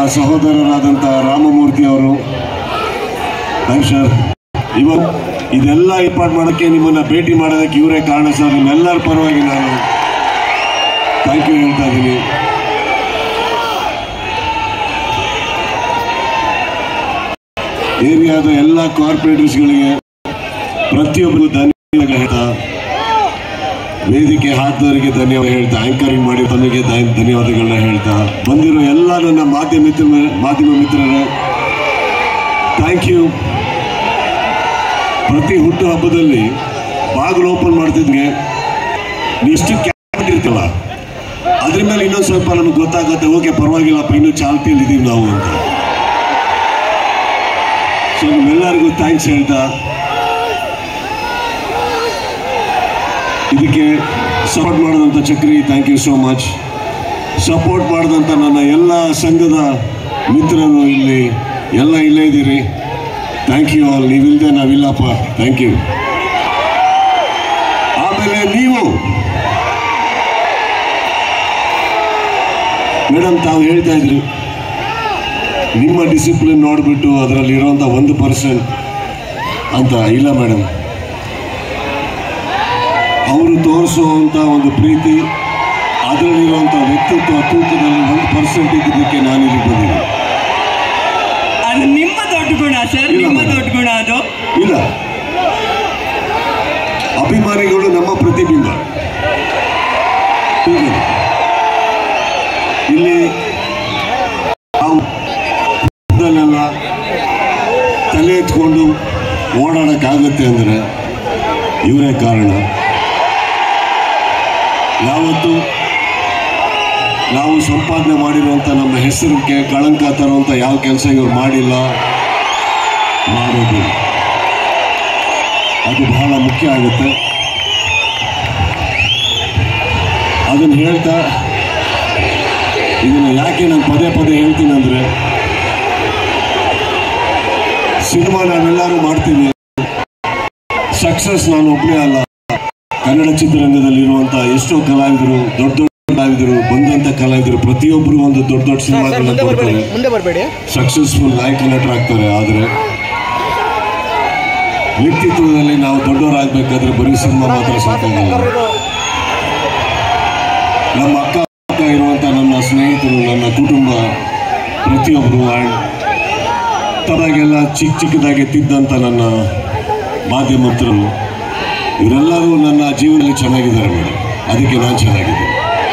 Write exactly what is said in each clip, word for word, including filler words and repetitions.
ಸಹೋದರರಾದಂಥ ರಾಮಮೂರ್ತಿ ಅವರು, thanks sir. ಇವತ್ತು ಇದೆಲ್ಲ ಏರ್ಪಾಡು ಮಾಡೋಕ್ಕೆ, ನಿಮ್ಮನ್ನು ಭೇಟಿ ಮಾಡೋದಕ್ಕೆ ಇವರೇ ಕಾರಣ ಸರ್. ನಿಮ್ಮೆಲ್ಲರ ಪರವಾಗಿ ನಾನು ಥ್ಯಾಂಕ್ ಯು ಹೇಳ್ತಾ ಇದ್ದೀನಿ. ಏರಿಯಾದ ಎಲ್ಲ ಕಾರ್ಪೊರೇಟರ್ಸ್ಗಳಿಗೆ ಪ್ರತಿಯೊಬ್ಬರಿಗೂ ಧನ್ಯವಾದ ಹೇಳ್ತಾ, ವೇದಿಕೆ ಹಾಕಿದವರಿಗೆ ಧನ್ಯವಾದ ಹೇಳ್ತಾ, ಆಂಕರಿಂಗ್ ಮಾಡಿ ತಮಗೆ ಧನ್ಯವಾದಗಳನ್ನ ಹೇಳ್ತಾ, ಬಂದಿರೋ ಎಲ್ಲ ನನ್ನ ಮಾಧ್ಯಮ ಮಿತ್ರ ಮಾಧ್ಯಮ ಮಿತ್ರರೇ ಥ್ಯಾಂಕ್ ಯು. ಪ್ರತಿ ಹುಟ್ಟು ಹಬ್ಬದಲ್ಲಿ ಬಾಗಿಲು ಓಪನ್ ಮಾಡ್ತಿದ್ಗೆ ಇಷ್ಟು ಕ್ಯಾಬಿನೆಟ್ ಇರ್ತಲ್ಲ, ಅದ್ರ ಮೇಲೆ ಇನ್ನೊಂದು ಸ್ವಲ್ಪ ನಮ್ಗೆ ಗೊತ್ತಾಗುತ್ತೆ, ಓಕೆ ಪರವಾಗಿಲ್ಲಪ್ಪ ಇನ್ನೂ ಚಾಲ್ತಿಯಲ್ಲಿ ಇದೀವಿ ನಾವು ಅಂತ. ಸೊ ನಿಮ್ಮೆಲ್ಲರಿಗೂ ಥ್ಯಾಂಕ್ಸ್ ಹೇಳ್ತಾ, ಇದಕ್ಕೆ ಸಪೋರ್ಟ್ ಮಾಡಿದಂಥ Chakri thank you so much. Support ಮಾಡಿದಂಥ ನನ್ನ ಎಲ್ಲ ಸಂಘದ ಮಿತ್ರರು ಇಲ್ಲಿ ಎಲ್ಲ ಇಲ್ಲೇ ಇದ್ದೀರಿ, ಥ್ಯಾಂಕ್ ಯು ಆಲ್. ನೀವಿಲ್ಲದೆ ನಾವಿಲ್ಲಪ್ಪ, ಥ್ಯಾಂಕ್ ಯು. ಆಮೇಲೆ ನೀವು ಮೇಡಮ್ ತಾವು ಹೇಳ್ತಾ ಇದ್ರಿ, ನಿಮ್ಮ ಡಿಸಿಪ್ಲಿನ್ ನೋಡಿಬಿಟ್ಟು ಅದರಲ್ಲಿರುವಂಥ ಒಂದು ಪರ್ಸೆಂಟ್ ಅಂತ. ಇಲ್ಲ ಮೇಡಮ್, ಅವರು ತೋರಿಸುವಂಥ ಒಂದು ಪ್ರೀತಿ, ಅದರಲ್ಲಿರುವಂಥ ವ್ಯಕ್ತಿತ್ವ ತೂಕದಲ್ಲಿ ಒಂದು ಪರ್ಸೆಂಟ್ ಇದ್ದಕ್ಕೆ ನಾನು ಇಲ್ಲಿ ಬಂದಿದ್ದೆ. ಅದು ನಿಮ್ಮ ದೊಡ್ಡ ಗುಣ ಸರ್, ನಿಮ್ಮ ದೊಡ್ಡ ಗುಣ ಅದು. ಇಲ್ಲ, ಅಭಿಮಾನಿಗಳು ನಮ್ಮ ಪ್ರತಿಬಿಂಬ. ಇಲ್ಲಿ ನಾವು ತಲೆ ಎತ್ಕೊಂಡು ಓಡಾಡಕ್ಕಾಗತ್ತೆ ಅಂದರೆ ಇವರೇ ಕಾರಣ. ಯಾವತ್ತು ನಾವು ಸಂಪಾದನೆ ಮಾಡಿರುವಂಥ ನಮ್ಮ ಹೆಸರಿಗೆ ಕಳಂಕ ತರುವಂಥ ಯಾವ ಕೆಲಸ ಇವರು ಮಾಡಿಲ್ಲ, ಮಾಡೋದು ಅದು ಬಹಳ ಮುಖ್ಯ ಆಗುತ್ತೆ. ಅದನ್ನು ಹೇಳ್ತಾ, ಇದನ್ನು ಯಾಕೆ ನಾನು ಪದೇ ಪದೇ ಹೇಳ್ತೀನಿ ಅಂದರೆ, ಸಿನಿಮಾ ನಾವೆಲ್ಲರೂ ಮಾಡ್ತೀವಿ, ಸಕ್ಸಸ್ ನಾನು ಒಬ್ಬನೇ ಅಲ್ಲ. ಕನ್ನಡ ಚಿತ್ರರಂಗದಲ್ಲಿರುವಂಥ ಎಷ್ಟೋ ಕಲಾವಿದರು, ದೊಡ್ಡ ದೊಡ್ಡ ಕಲಾವಿದರು, ಬಂದಂಥ ಕಲಾವಿದರು ಪ್ರತಿಯೊಬ್ಬರು ಒಂದು ದೊಡ್ಡ ದೊಡ್ಡ ಸಿನಿಮಾಗಳನ್ನ ಕೊಡ್ತಾರೆ, ಸಕ್ಸಸ್ಫುಲ್ ನಾಯಕ ನಟರಾಗ್ತಾರೆ. ಆದರೆ ವ್ಯಕ್ತಿತ್ವದಲ್ಲಿ ನಾವು ದೊಡ್ಡವರಾಗಬೇಕಾದ್ರೆ ಬರೀ ಸಿನಿಮಾ ಮಾತ್ರ ಸಾಕಾಗಲ್ಲ. ನಮ್ಮ ಅಕ್ಕ ಅಕ್ಕ ಇರುವಂಥ ನನ್ನ ಸ್ನೇಹಿತರು, ನನ್ನ ಕುಟುಂಬ, ಪ್ರತಿಯೊಬ್ಬರು ಆ್ಯಂಡ್ ತದಾಗೆಲ್ಲ ಚಿಕ್ಕ ಚಿಕ್ಕದಾಗಿ ತಿದ್ದಂಥ ನನ್ನ ಮಾಧ್ಯಮರು, ಇವರೆಲ್ಲರೂ ನನ್ನ ಜೀವನದಲ್ಲಿ ಚೆನ್ನಾಗಿದ್ದಾರೆ ಮೇಡಮ್. ಅದಕ್ಕೆ ನಾನು ಚೆನ್ನಾಗಿದ್ದೀನಿ.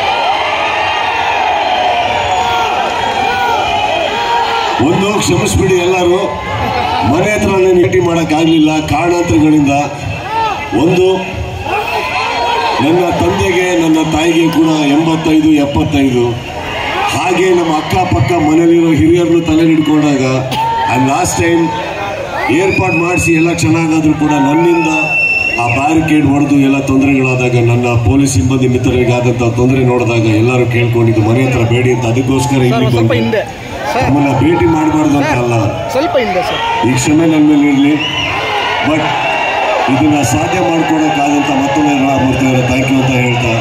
ಒಂದು ಕ್ಷಮಿಸ್ಬಿಡಿ ಎಲ್ಲರೂ, ಮನೆ ಹತ್ರ ನಾನು ಭೇಟಿ ಮಾಡೋಕ್ಕಾಗಲಿಲ್ಲ ಕಾರಣಾಂತರಗಳಿಂದ. ಒಂದು, ನನ್ನ ತಂದೆಗೆ ನನ್ನ ತಾಯಿಗೆ ಕೂಡ ಎಂಬತ್ತೈದು ಎಪ್ಪತ್ತೈದು, ಹಾಗೆ ನಮ್ಮ ಅಕ್ಕಪಕ್ಕ ಮನೇಲಿರೋ ಹಿರಿಯರನ್ನು ತಲೆ ಹಿಡ್ಕೊಂಡಾಗ ಆ್ಯಂಡ್ ಲಾಸ್ಟ್ ಟೈಮ್ ಏರ್ಪಾಡು ಮಾಡಿಸಿ ಎಲ್ಲ ಚೆನ್ನಾಗಾದರೂ ಕೂಡ ನನ್ನಿಂದ ಆ ಬ್ಯಾರಿಕೇಡ್ ಹೊಡೆದು ಎಲ್ಲ ತೊಂದರೆಗಳಾದಾಗ, ನನ್ನ ಪೊಲೀಸ್ ಸಿಬ್ಬಂದಿ ಮಿತ್ರರಿಗಾದಂಥ ತೊಂದರೆ ನೋಡಿದಾಗ ಎಲ್ಲರೂ ಕೇಳ್ಕೊಂಡಿದ್ದು ಮನೆ ಹತ್ರ ಬೇಡಿ ಅಂತ. ಅದಕ್ಕೋಸ್ಕರ ಇಲ್ಲಿ ಬಂದು ನಮ್ಮನ್ನ ಭೇಟಿ ಮಾಡಬಾರ್ದು ಅಂತ ಅಲ್ಲ, ಸ್ವಲ್ಪ ಈ ಕ್ಷಮೆ ನನ್ನ ಮೇಲೆ ಇರಲಿ. ಬಟ್ ಇದನ್ನ ಸಾಧ್ಯ ಮಾಡ್ಕೊಡೋಕ್ಕಾದಂಥ ಮತ್ತೊಮ್ಮೆ ರಾಮಮೂರ್ತಿಯವರ ಥ್ಯಾಂಕ್ ಯು ಅಂತ ಹೇಳ್ತಾ,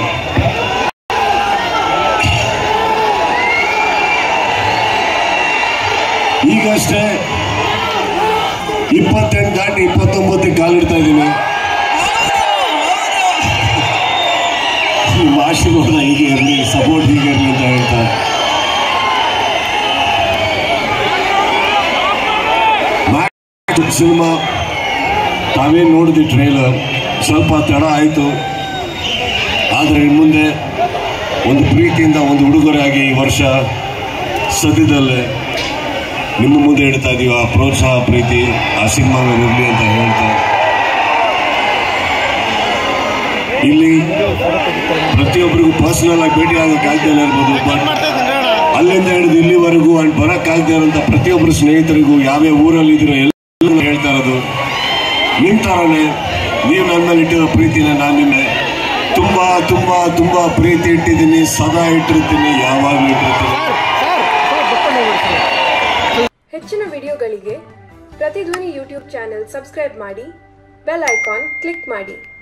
ಈಗಷ್ಟೇ ಇಪ್ಪತ್ತೆಂಟು ದಾಟಿ ಇಪ್ಪತ್ತೊಂಬತ್ತಕ್ಕೆ ಕಾಲಿಡ್ತಾ ಇದ್ದೀನಿ. ನಿಮ್ಮ ಆಶೀರ್ವಾದ ಹೀಗೆ ಇರಲಿ, ಸಪೋರ್ಟ್ ಹೀಗೆ ಇರಲಿ ಅಂತ ಹೇಳ್ತಾ, ಸಿನಿಮಾ ತಾವೇನು ನೋಡಿದ್ವಿ ಟ್ರೇಲರ್, ಸ್ವಲ್ಪ ತಡ ಆಯಿತು. ಆದರೆ ಇನ್ನು ಮುಂದೆ ಒಂದು ಪ್ರೀತಿಯಿಂದ ಒಂದು ಉಡುಗೊರೆಯಾಗಿ ಈ ವರ್ಷ ಸದ್ಯದಲ್ಲೇ ನಿಮ್ಮ ಮುಂದೆ ಇಡ್ತಾ ಇದ್ದೀವಿ. ಆ ಪ್ರೋತ್ಸಾಹ ಪ್ರೀತಿ ಆ ಸಿನಿಮಾ ಮೇಲೆ ಇರಲಿ ಅಂತ ಹೇಳ್ತಾ, ಇಲ್ಲಿ ಪ್ರತಿಯೊಬ್ಬರಿಗೂ ಪರ್ಸನಲ್ ಆಗಿ ಭೇಟಿ ಆಗೋಕ್ಕಾಗ್ತಾ ಇರ್ಬೋದು, ಬಟ್ ಅಲ್ಲಿಂದ ಹಿಡಿದು ಇಲ್ಲಿವರೆಗೂ ಅಂಡ್ ಬರೋಕ್ಕಾಗದೇ ಇರೋಂಥ ಪ್ರತಿಯೊಬ್ಬರು ಸ್ನೇಹಿತರಿಗೂ ಯಾವ್ಯಾವ ಊರಲ್ಲಿ ಇದ್ದೀರೋ ಎಲ್ಲ ಹೇಳ್ತಾ ಇರೋದು ನಿಮ್ಮ ಥರನೇ. ನೀವು ನನ್ನ ಮೇಲೆ ಇಟ್ಟಿರೋ ಪ್ರೀತಿನ ನಾನು ನಿಮ್ಮ ತುಂಬ ತುಂಬ ತುಂಬ ಪ್ರೀತಿ ಇಟ್ಟಿದ್ದೀನಿ, ಸದಾ ಇಟ್ಟಿರ್ತೀನಿ, ಯಾವಾಗಲೂ ಇಟ್ಟಿರ್ತೀನಿ. ಹೆಚ್ಚಿನ ವಿಡಿಯೋಗಳಿಗೆ ಪ್ರತಿಧ್ವನಿ ಯೂಟ್ಯೂಬ್ ಚಾನೆಲ್ ಸಬ್ಸ್ಕ್ರೈಬ್ ಮಾಡಿ, ಬೆಲ್ ಐಕಾನ್ ಕ್ಲಿಕ್ ಮಾಡಿ.